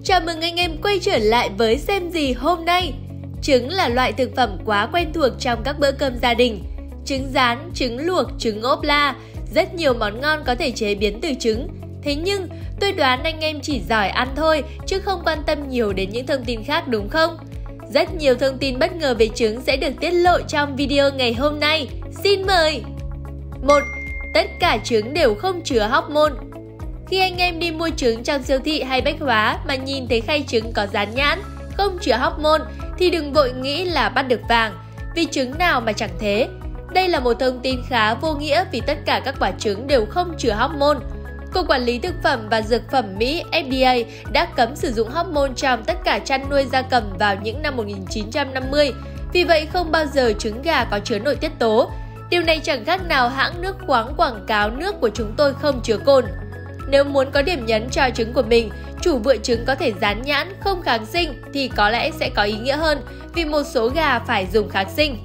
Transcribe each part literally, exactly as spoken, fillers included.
Chào mừng anh em quay trở lại với Xem Gì hôm nay. Trứng là loại thực phẩm quá quen thuộc trong các bữa cơm gia đình. Trứng rán, trứng luộc, trứng ốp la, rất nhiều món ngon có thể chế biến từ trứng. Thế nhưng, tôi đoán anh em chỉ giỏi ăn thôi, chứ không quan tâm nhiều đến những thông tin khác đúng không? Rất nhiều thông tin bất ngờ về trứng sẽ được tiết lộ trong video ngày hôm nay. Xin mời! một. Tất cả trứng đều không chứa hormone. Khi anh em đi mua trứng trong siêu thị hay bách hóa mà nhìn thấy khay trứng có dán nhãn không chứa hormone thì đừng vội nghĩ là bắt được vàng, vì trứng nào mà chẳng thế. Đây là một thông tin khá vô nghĩa vì tất cả các quả trứng đều không chứa hormone. Cục Quản lý Thực phẩm và Dược phẩm Mỹ F D A đã cấm sử dụng hormone trong tất cả chăn nuôi gia cầm vào những năm một nghìn chín trăm năm mươi. Vì vậy không bao giờ trứng gà có chứa nội tiết tố. Điều này chẳng khác nào hãng nước khoáng quảng cáo nước của chúng tôi không chứa cồn. Nếu muốn có điểm nhấn cho trứng của mình, chủ vựa trứng có thể dán nhãn không kháng sinh thì có lẽ sẽ có ý nghĩa hơn, vì một số gà phải dùng kháng sinh.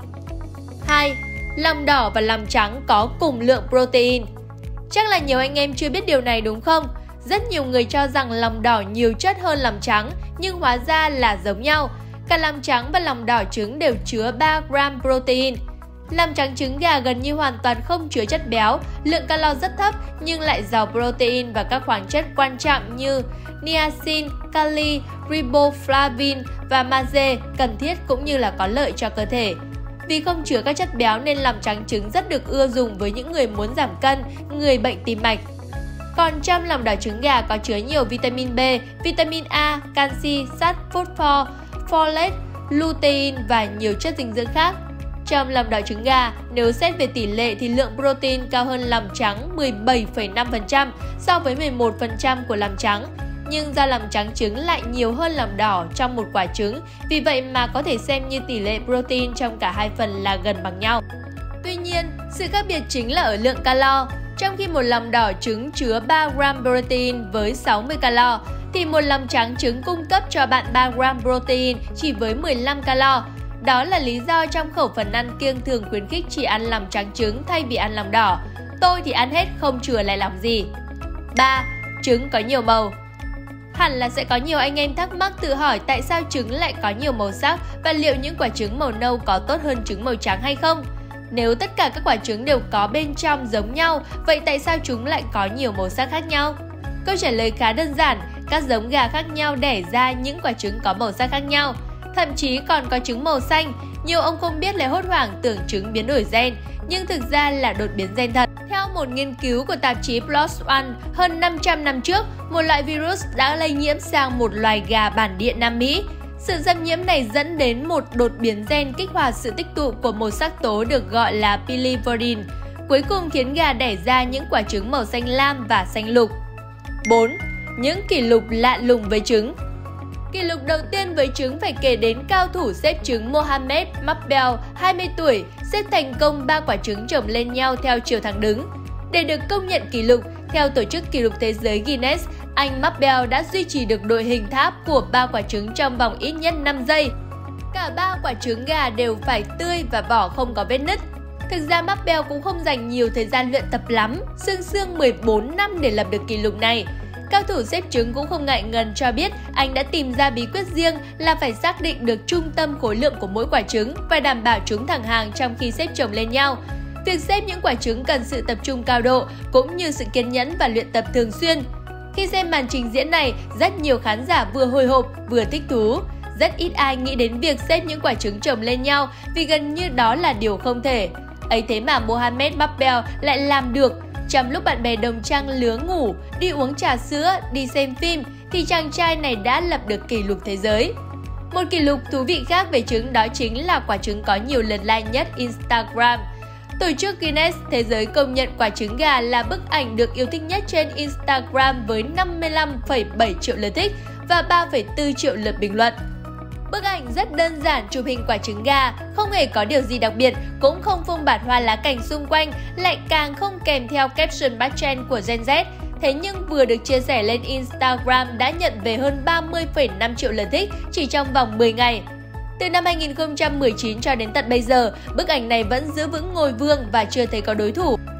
hai. Lòng đỏ và lòng trắng có cùng lượng protein. Chắc là nhiều anh em chưa biết điều này đúng không? Rất nhiều người cho rằng lòng đỏ nhiều chất hơn lòng trắng, nhưng hóa ra là giống nhau. Cả lòng trắng và lòng đỏ trứng đều chứa ba gram protein. Lòng trắng trứng gà gần như hoàn toàn không chứa chất béo, lượng calo rất thấp nhưng lại giàu protein và các khoáng chất quan trọng như niacin, kali, riboflavin và magie cần thiết cũng như là có lợi cho cơ thể. Vì không chứa các chất béo nên lòng trắng trứng rất được ưa dùng với những người muốn giảm cân, người bệnh tim mạch. Còn trong lòng đỏ trứng gà có chứa nhiều vitamin B, vitamin A, canxi, sắt, phosphor, folate, lutein và nhiều chất dinh dưỡng khác. Trong lòng đỏ trứng gà, nếu xét về tỷ lệ thì lượng protein cao hơn lòng trắng mười bảy phẩy năm phần trăm so với mười một phần trăm của lòng trắng. Nhưng do lòng trắng trứng lại nhiều hơn lòng đỏ trong một quả trứng, vì vậy mà có thể xem như tỷ lệ protein trong cả hai phần là gần bằng nhau. Tuy nhiên, sự khác biệt chính là ở lượng calo. Trong khi một lòng đỏ trứng chứa ba gram protein với sáu mươi calo, thì một lòng trắng trứng cung cấp cho bạn ba gram protein chỉ với mười lăm calo. Đó là lý do trong khẩu phần ăn kiêng thường khuyến khích chỉ ăn lòng trắng trứng thay vì ăn lòng đỏ. Tôi thì ăn hết không chừa lại lòng gì. ba. Trứng có nhiều màu. Hẳn là sẽ có nhiều anh em thắc mắc tự hỏi tại sao trứng lại có nhiều màu sắc và liệu những quả trứng màu nâu có tốt hơn trứng màu trắng hay không? Nếu tất cả các quả trứng đều có bên trong giống nhau, vậy tại sao chúng lại có nhiều màu sắc khác nhau? Câu trả lời khá đơn giản, các giống gà khác nhau đẻ ra những quả trứng có màu sắc khác nhau. Thậm chí còn có trứng màu xanh, nhiều ông không biết lại hốt hoảng tưởng trứng biến đổi gen, nhưng thực ra là đột biến gen thật. Theo một nghiên cứu của tạp chí PLOS ONE, hơn năm trăm năm trước, một loại virus đã lây nhiễm sang một loài gà bản địa Nam Mỹ. Sự xâm nhiễm này dẫn đến một đột biến gen kích hoạt sự tích tụ của một sắc tố được gọi là biliverdin, cuối cùng khiến gà đẻ ra những quả trứng màu xanh lam và xanh lục. bốn. Những kỷ lục lạ lùng với trứng. Kỷ lục đầu tiên với trứng phải kể đến cao thủ xếp trứng Mohamed Mabel, hai mươi tuổi, xếp thành công ba quả trứng chồng lên nhau theo chiều thẳng đứng. Để được công nhận kỷ lục, theo tổ chức kỷ lục thế giới Guinness, anh Mabel đã duy trì được đội hình tháp của ba quả trứng trong vòng ít nhất năm giây. Cả ba quả trứng gà đều phải tươi và vỏ không có vết nứt. Thực ra Mabel cũng không dành nhiều thời gian luyện tập lắm, sương sương mười bốn năm để lập được kỷ lục này. Cao thủ xếp trứng cũng không ngại ngần cho biết anh đã tìm ra bí quyết riêng là phải xác định được trung tâm khối lượng của mỗi quả trứng và đảm bảo chúng thẳng hàng trong khi xếp chồng lên nhau. Việc xếp những quả trứng cần sự tập trung cao độ cũng như sự kiên nhẫn và luyện tập thường xuyên. Khi xem màn trình diễn này, rất nhiều khán giả vừa hồi hộp vừa thích thú. Rất ít ai nghĩ đến việc xếp những quả trứng chồng lên nhau vì gần như đó là điều không thể. Ấy thế mà Mohamed Mabel lại làm được. Trong lúc bạn bè đồng trang lứa ngủ, đi uống trà sữa, đi xem phim thì chàng trai này đã lập được kỷ lục thế giới. Một kỷ lục thú vị khác về trứng đó chính là quả trứng có nhiều lượt like nhất Instagram. Tổ chức Guinness Thế giới công nhận quả trứng gà là bức ảnh được yêu thích nhất trên Instagram với năm mươi lăm phẩy bảy triệu lượt thích và ba phẩy bốn triệu lượt bình luận. Bức ảnh rất đơn giản chụp hình quả trứng gà, không hề có điều gì đặc biệt, cũng không phông bạt hoa lá cảnh xung quanh, lại càng không kèm theo caption bắt trend của Gen Z. Thế nhưng vừa được chia sẻ lên Instagram đã nhận về hơn ba mươi phẩy năm triệu lượt thích chỉ trong vòng mười ngày. Từ năm hai nghìn không trăm mười chín cho đến tận bây giờ, bức ảnh này vẫn giữ vững ngôi vương và chưa thấy có đối thủ.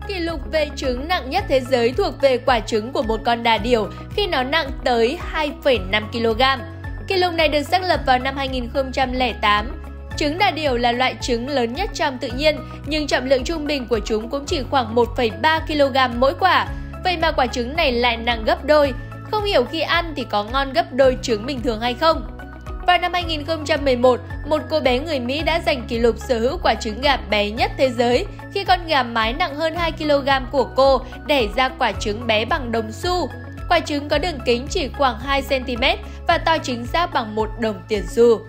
Kỷ lục về trứng nặng nhất thế giới thuộc về quả trứng của một con đà điểu khi nó nặng tới hai phẩy năm ki lô gam. Kỷ lục này được xác lập vào năm hai nghìn không trăm lẻ tám. Trứng đà điểu là loại trứng lớn nhất trong tự nhiên, nhưng trọng lượng trung bình của chúng cũng chỉ khoảng một phẩy ba ki lô gam mỗi quả. Vậy mà quả trứng này lại nặng gấp đôi. Không hiểu khi ăn thì có ngon gấp đôi trứng bình thường hay không? Vào năm hai nghìn không trăm mười một, một cô bé người Mỹ đã giành kỷ lục sở hữu quả trứng gà bé nhất thế giới khi con gà mái nặng hơn hai ki lô gam của cô đẻ ra quả trứng bé bằng đồng xu. Quả trứng có đường kính chỉ khoảng hai xăng ti mét và to chính xác bằng một đồng tiền xu.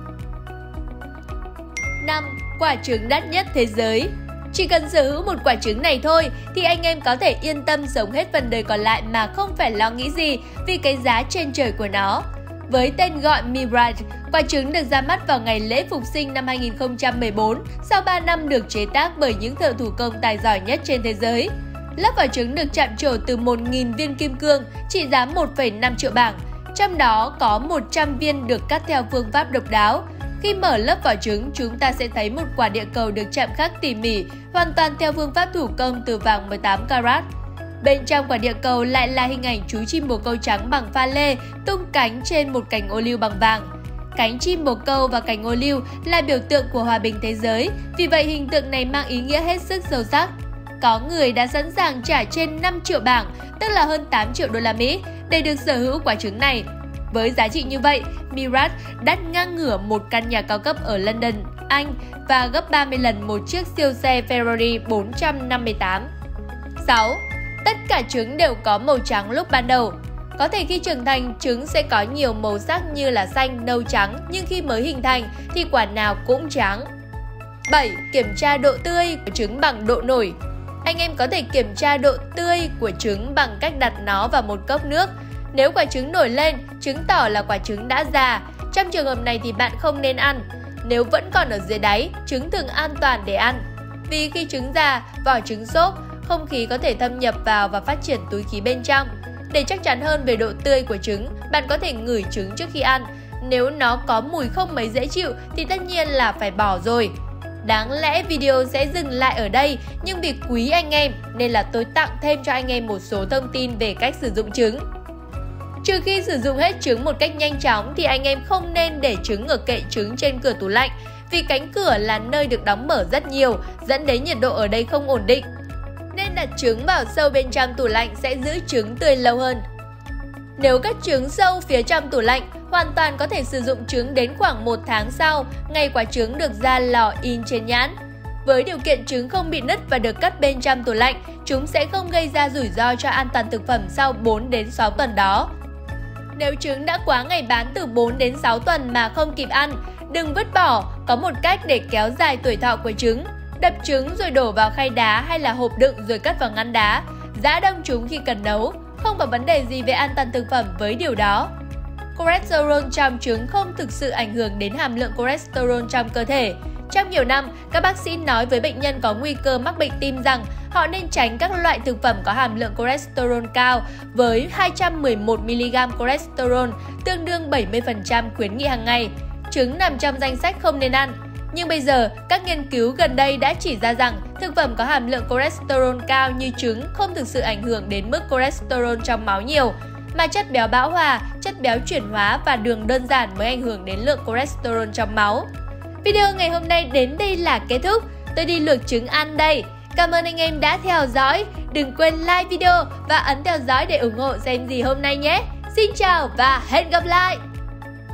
năm. Quả trứng đắt nhất thế giới. Chỉ cần sở hữu một quả trứng này thôi thì anh em có thể yên tâm sống hết phần đời còn lại mà không phải lo nghĩ gì vì cái giá trên trời của nó. Với tên gọi Mirage, quả trứng được ra mắt vào ngày lễ Phục sinh năm hai nghìn không trăm mười bốn sau ba năm được chế tác bởi những thợ thủ công tài giỏi nhất trên thế giới. Lớp vỏ trứng được chạm trổ từ một nghìn viên kim cương trị giá một phẩy năm triệu bảng, trong đó có một trăm viên được cắt theo phương pháp độc đáo. Khi mở lớp vỏ trứng, chúng ta sẽ thấy một quả địa cầu được chạm khắc tỉ mỉ, hoàn toàn theo phương pháp thủ công từ vàng mười tám carat. Bên trong quả địa cầu lại là hình ảnh chú chim bồ câu trắng bằng pha lê tung cánh trên một cành ô liu bằng vàng. Cánh chim bồ câu và cành ô liu là biểu tượng của hòa bình thế giới, vì vậy hình tượng này mang ý nghĩa hết sức sâu sắc. Có người đã sẵn sàng trả trên năm triệu bảng, tức là hơn tám triệu đô la Mỹ, để được sở hữu quả trứng này. Với giá trị như vậy, Mirage đắt ngang ngửa một căn nhà cao cấp ở London, Anh và gấp ba mươi lần một chiếc siêu xe Ferrari bốn trăm năm mươi tám. sáu. Tất cả trứng đều có màu trắng lúc ban đầu. Có thể khi trưởng thành, trứng sẽ có nhiều màu sắc như là xanh, nâu, trắng, nhưng khi mới hình thành thì quả nào cũng trắng. bảy. Kiểm tra độ tươi của trứng bằng độ nổi. Anh em có thể kiểm tra độ tươi của trứng bằng cách đặt nó vào một cốc nước. Nếu quả trứng nổi lên, chứng tỏ là quả trứng đã già. Trong trường hợp này thì bạn không nên ăn. Nếu vẫn còn ở dưới đáy, trứng thường an toàn để ăn. Vì khi trứng già, vỏ trứng xốp, không khí có thể thâm nhập vào và phát triển túi khí bên trong. Để chắc chắn hơn về độ tươi của trứng, bạn có thể ngửi trứng trước khi ăn. Nếu nó có mùi không mấy dễ chịu thì tất nhiên là phải bỏ rồi. Đáng lẽ video sẽ dừng lại ở đây, nhưng vì quý anh em nên là tôi tặng thêm cho anh em một số thông tin về cách sử dụng trứng. Trừ khi sử dụng hết trứng một cách nhanh chóng thì anh em không nên để trứng ở kệ trứng trên cửa tủ lạnh, vì cánh cửa là nơi được đóng mở rất nhiều, dẫn đến nhiệt độ ở đây không ổn định. Nên đặt trứng vào sâu bên trong tủ lạnh sẽ giữ trứng tươi lâu hơn. Nếu cất trứng sâu phía trong tủ lạnh, hoàn toàn có thể sử dụng trứng đến khoảng một tháng sau, ngày quả trứng được ra lò in trên nhãn. Với điều kiện trứng không bị nứt và được cất bên trong tủ lạnh, chúng sẽ không gây ra rủi ro cho an toàn thực phẩm sau bốn đến sáu tuần đó. Nếu trứng đã quá ngày bán từ bốn đến sáu tuần mà không kịp ăn, đừng vứt bỏ, có một cách để kéo dài tuổi thọ của trứng. Đập trứng rồi đổ vào khay đá hay là hộp đựng rồi cất vào ngăn đá. Giã đông chúng khi cần nấu, không có vấn đề gì về an toàn thực phẩm với điều đó. Cholesterol trong trứng không thực sự ảnh hưởng đến hàm lượng cholesterol trong cơ thể. Trong nhiều năm, các bác sĩ nói với bệnh nhân có nguy cơ mắc bệnh tim rằng họ nên tránh các loại thực phẩm có hàm lượng cholesterol cao với hai trăm mười một mi li gam cholesterol, tương đương bảy mươi phần trăm khuyến nghị hàng ngày. Trứng nằm trong danh sách không nên ăn. Nhưng bây giờ, các nghiên cứu gần đây đã chỉ ra rằng thực phẩm có hàm lượng cholesterol cao như trứng không thực sự ảnh hưởng đến mức cholesterol trong máu nhiều, mà chất béo bão hòa, chất béo chuyển hóa và đường đơn giản mới ảnh hưởng đến lượng cholesterol trong máu. Video ngày hôm nay đến đây là kết thúc. Tôi đi luộc trứng ăn đây. Cảm ơn anh em đã theo dõi. Đừng quên like video và ấn theo dõi để ủng hộ Xem Gì Hôm Nay nhé. Xin chào và hẹn gặp lại!